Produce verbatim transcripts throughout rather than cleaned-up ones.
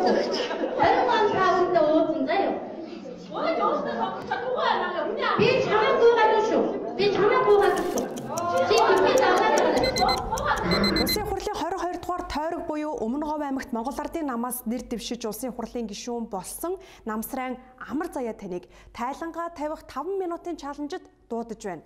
боловсрогч хорин он таавартай уусан заяа. Ой, яостаа сонгож чадахгүй байна. Үнэ. Би чамайг гуугаад шүү. Би чамайг гуугаад шүү. Чи би дагаад байна. Улсын хурлын хорин хоёр дугаар тойрог буюу Өмнө Говь аймагт Монгол Ардын намаас нэр дэвшиж улсын хурлын гишүүн болсон Намсрайн Амар Заяа таныг тайлангаа тавих таван минутын чаленжид дуудаж байна.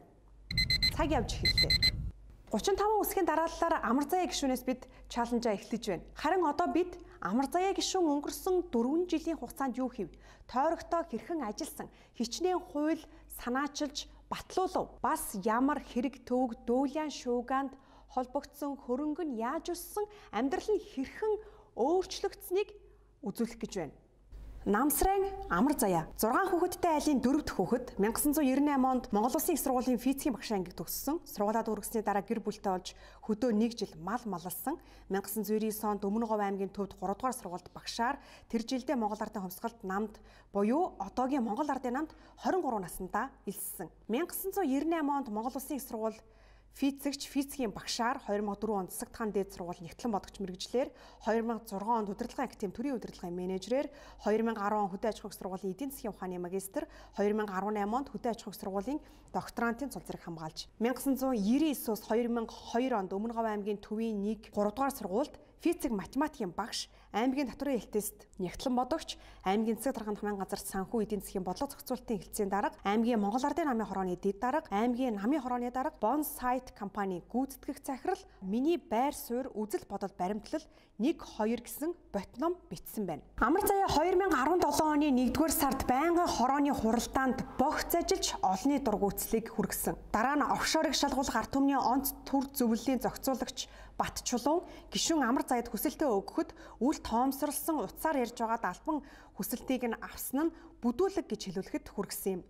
Цаг явж эхэллээ. гучин таван үсгийн дарааллаар Амар Заяа гишүүнээс бид чаленжаа эхлэж байна. Харин одоо бид Амар Заяа гишүүн өнгөрсөн дөрвөн жилийн хугацаанд юу хийв? Тойрогтой хэрхэн ажилласан? Хичнээн хууль санаачилж батлуулав. Бас ямар хэрэг төвөг дүүлэн шууганд холбогдсон хөрөнгө нь яаж өссөн, амьдрал нь хэрхэн өөрчлөгдсөнийг үзүүлэх гэж байна. Намсрайн Амар Заяа зургаан хүүхэдтэй айлын дөрөв дэх хүүхэд мянга тоғыз жүз девяносто восемь онд Монгол Улсын их сургуулийн физикийн багш ангид төгссөн. Сургуулаа дүүргэсний дараа гэр бүлтэй болж хөдөө нэг жил мал маллсан. мянга тоғыз жүз девяносто девять онд Өмнө Говь аймгийн төвд гурав дугаар сургуульд багшаар тэр жилдээ Монгол Ардын хувьсгалт намд буюу одоогийн Монгол Ардын намд хорин гурав наснда элссэн. мянга тоғыз жүз девяносто восемь онд Монгол Улсын их сургууль физикч физикийн багшаар хоёр мың дөрөв онд засаг тахан дээд сургууль нэгтлэн бодогч мэргэжлэр, хоёр мың зургаан онд удирдлагын академи төрийн удирдлагын менежерээр, хоёр мың арван он хөдөө аж ахуйн сургуулийн эдийн засгийн ухааны магистр, хоёр мың арван найман онд хөдөө аж ахуйн сургуулийн докторантын цул зэрэг хамгаалж, мянга тоғыз жүз девяносто девять-өөс хоёр мың и хоёр онд Өмнө Говь аймгийн төвийн нэг гурав дугаар сургуульд физик математикийн багш, аймгийн татварын хэлтээст нэгтлэн бодогч, аймгийн засаг дарганд хамаан газарт санхүү эдийн засгийн бодлого зохицуулалтын хэлтсийн дарга, аймгийн Монгол Ардын намын хорооны дэд дарга, аймгийн намын хорооны дарга, Bonsite компани гүйцэтгэх захирал, миний байр суурь үзэл бодол баримтлал нэг хоёр гэсэн ботном бичсэн байна. Амар Заяа хоёр мың и дөрвөн оны нэгдүгээр сард байнгын хорооны хуралдаанд богц ажиллаж олонний дургүйцлийг хүргэсэн. Дараа нь офшорыг шалгуулах ард түмний онц төр зөвлөлийн зохицуулагч Бат Чулуун гишүүн Амар Заяад хүсэлтээ өгөхөд үл тоомсорлсон утсаар ярьж байгаад албан хүсэлтийг нь авсан нь бүдүүлэг гэж хэлүүлэхэд хүргэсэн юм.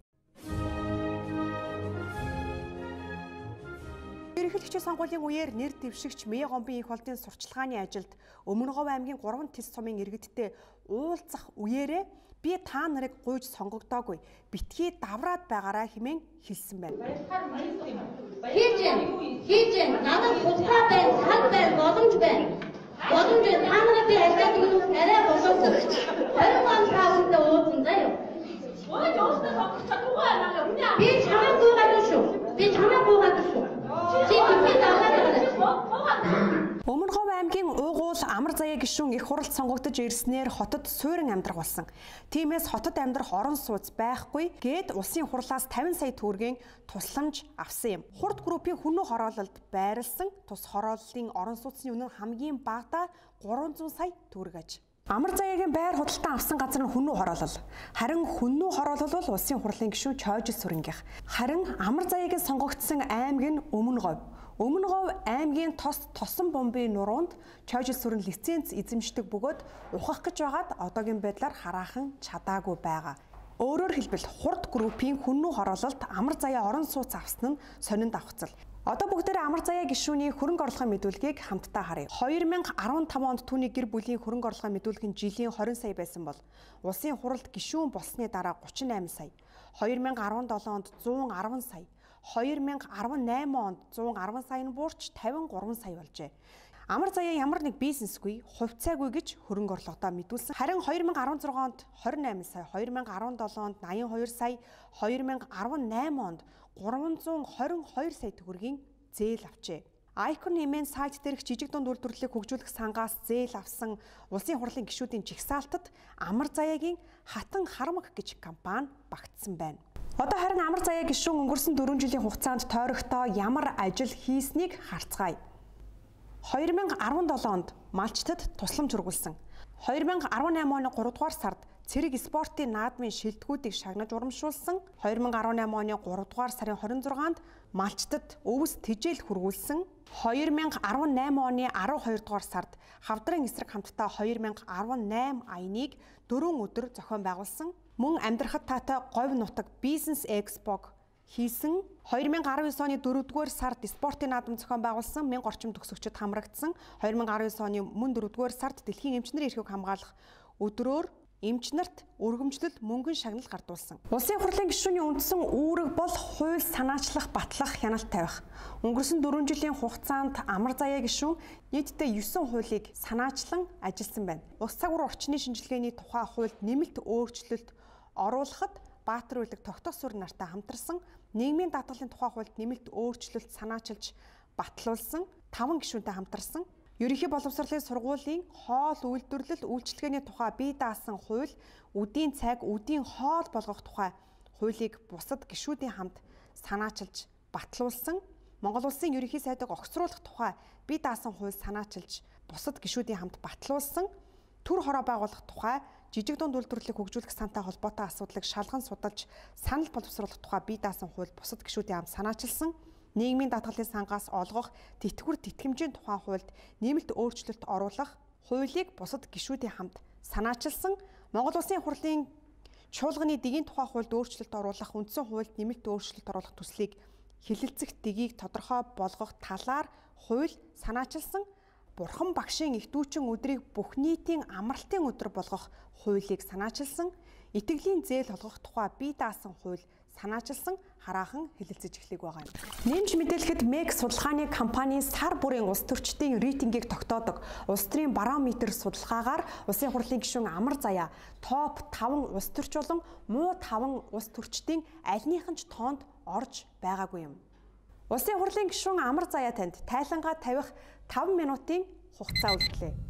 Ерөнхийлөгчийн сонгуулийн үеэр нэр дэвшигч Мэ Гомбын их болдын сурчлагын ажилд Өмнө Говь аймгийн гурван тэс сумын иргэдтэй уулзах үеэрээ би та нарыг гуйж сонгогдоогүй, битгий давраад байгаараа хэмээн хэлсэн байна. Хийж гэн, хийж гэн, надад тусгай байна, цаг байна, боломж байна. Боломж байна, та нарыг би ажиллаад өгөх арай боловсрогч хорин он таавартай уусан заяа. Ой, яостаа сонгож чадахгүй байна. Үнэ. Би чамайг гуугаад шүү. Би чамайг гуугаад шүү. Чи би дагаад байна. Өмнө Говь аймгийн Уйгуул Амар Заяа гишүүн их хуралд сонгогдож ирснээр хотод суурин амьдрах болсон. Тиймээс хотод амьдрах орон сууц байхгүй гээд улсын хурлаас тавин сая төгрөгийн тусламж авсан юм. Хурд группийн хүннүү хороололд байрлсан тус хорооллын орон сууцны үнэ хамгийн багадаа гурван зуун сая төгрөг аж. Амар Заяагийн байр худалдан авсан газар нь хүннүү хороолол. Харин хүннүү хороолол бол улсын хурлын гишүүн Чойжил Сүрэнгийнх. Харин Амар Заяагийн сонгогдсон аймаг нь Өмнө Говь. Өмнө Говь аймгийн тос тосон бомбын нуруунд Чойжил Сүрэн лиценз эзэмшдэг бөгөөд ухах гэж байгаад одоогийн байдлаар хараахан чадаагүй байгаа. Өөрөөр хэлбэл хурд группийн хүннүү хороололд Амар Заяа орон сууц авсан нь сонинд давхцал. Одоо бүгдээрээ Амар Заяа гишүүний хөрөнгө оруулалтын мэдүүлгийг хамтдаа харъя. хоёр мың и дөрвөн онд түүний гэр бүлийн хөрөнгө оруулалтын мэдүүлэг нь жилийн хорин сая байсан бол улсын хуралд гишүүн болсны дараа гучин найман сая, хоёр мың и дөрвөн онд зуун арван сая, хоёр мың и дөрвөн онд зуун арван сая нь буурч тавин гурван сая болжээ. Амар Заяа ямар нэг бизнесгүй, хувьцаагүй гэж хөрөнгө оруулалтаа мэдүүлсэн. Харин хоёр мың и дөрвөн онд хорин найман сая, хоёр мың и дөрвөн онд найман и хоёр сая, хоёр мың и дөрвөн онд гурван зуун хорин хоёр сая төгрөгийн зээл авчээ. Icon нэмэн сайт дээрх жижиг дунд үйлдвэрлэлийг хөгжүүлэх сангаас зээл авсан улсын хурлын гишүүдийн жигсаалтад Амар Заяагийн Хатан Харамаг гэж компани багтсан байна. Одоо харин Амар Заяа гишүүн өнгөрсөн дөрвөн жилийн хугацаанд тойрогтой ямар ажил хийснийг харцгаая. хоёр мың и дөрвөн онд малчтад тусламж хүргүүлсэн. хоёр мың и дөрвөн оны гурав дугаар сард цэрэг спортын наадмын шилдэгүүдийг шагнаж урамшуулсан. хоёр мың и дөрвөн оны гурав дугаар сарын хорин зургаанд малчтад өвс тэжээл хүргүүлсэн. хоёр мың и дөрвөн оны арван хоёр дугаар сард хавдрын эсрэг хамтдаа хоёр мың и дөрвөн аяныг дөрвөн өдөр зохион байгуулсан. Мөн амьдрахад таатай говь нутаг бизнес экспог хийсэн. хоёр мың и дөрвөн оны дөрөвдүгээр сард спортын наадам зохион байгуулсан. мянга орчим төгсөгчд хамрагдсан. хоёр мың и дөрвөн оны мөн дөрөвдүгээр сард дэлхийн эмчнэрийн эрхийг хамгаалах өдрөөр эмч нарт өргөмжлөл мөнгөн шагнал гардуулсан. Улсын хурлын гишүүний үндсэн үүрэг бол хууль санаачлах, батлах, хяналт тавих. Өнгөрсөн дөрвөн жилийн хугацаанд Амар Заяа гишүүн нийтдээ есөн хуулийг санаачлан ажилласан байна. Ус цагур орчны шинжилгээний тухай хуульд нэмэлт өөрчлөлт оруулахад Баатар улиг тогтоох суурь нартай хамтарсан, нийгмийн даатгалын тухай хуульд нэмэлт өөрчлөлт санаачилж батлуулсан таван гишүүнтэй хамтарсан. Ерөнхий боловсролын сургуулийн хоол үйлдвэрлэл үйлчилгээний тухай бие даасан хууль, үдийн цаг, үдийн хоол болгох тухай хуулийг бусад гишүүдийн хамт санаачилж батлуулсан. Монгол улсын ерөнхий сайдыг огцруулах тухай бие даасан хууль санаачилж бусад гишүүдийн хамт батлуулсан. Төр хороо байгуулах тухай жижиг дунд үйлдвэрлэлийг хөгжүүлэх сантай холбоотой асуудлыг шалган судалж санал боловсруулах тухай бие даасан хууль бусад гишүүдийн хамт санаачилсан. Нийгмийн даатгалын сангаас олгох тэтгэвэр тэтгэмжийн тухай хуульд нэмэлт өөрчлөлт оруулах хуулийг бусад гишүүдийн хамт санаачилсан. Монгол улсын хурлын чуулганы дэгийн тухай хуульд өөрчлөлт оруулах үндсэн хуульд нэмэлт өөрчлөлт оруулах төслийг хэлэлцэх дэгийг тодорхой болгох талаар хууль санаачилсан. Бурхан багшийн их дүүчин өдрийг бүх нийтийн амралтын өдөр болгох хуулийг санаачилсан. Итгэлийн зээл олгох тухай бие даасан хууль санаачилсан хараахан хэлэлцэж эхлэх байгаа юм. Нэмж мэдээлэхэд Мэг судалгааны компани сар бүрийн улс төрчдийн рейтингийг тогтоодог улс төрийн барометр судалгаагаар улсын хурлын гишүүн Амар Заяа топ таван улс төрч болон муу таван улс төрчдийн альнийхэн ч тоонд орж байгаагүй юм. Улсын хурлын гишүүн Амар Заяа танд тайлангаа тавих таван минутын хугацаа үлдлээ.